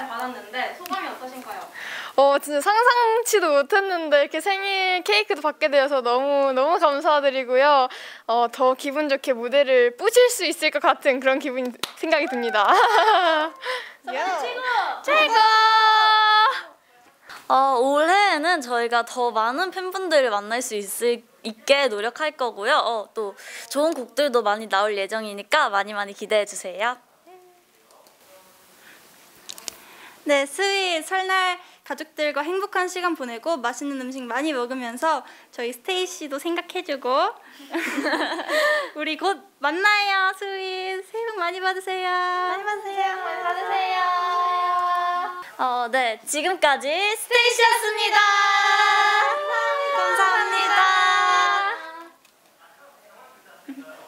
받았는데 소감이 어떠신가요? 진짜 상상치도 못했는데 이렇게 생일 케이크도 받게 되어서 너무 감사드리고요. 더 기분 좋게 무대를 뿌실 수 있을 것 같은 그런 생각이 듭니다. 최고! 최고! 올해에는 저희가 더 많은 팬분들을 만날 수 있게 노력할 거고요. 또 좋은 곡들도 많이 나올 예정이니까 많이 기대해 주세요. 네, 스윗 설날 가족들과 행복한 시간 보내고 맛있는 음식 많이 먹으면서 저희 스테이씨도 생각해주고 우리 곧 만나요, 스윗. 새해 복 많이 받으세요. 많이 받으세요. 네, 지금까지 스테이씨였습니다. 감사합니다.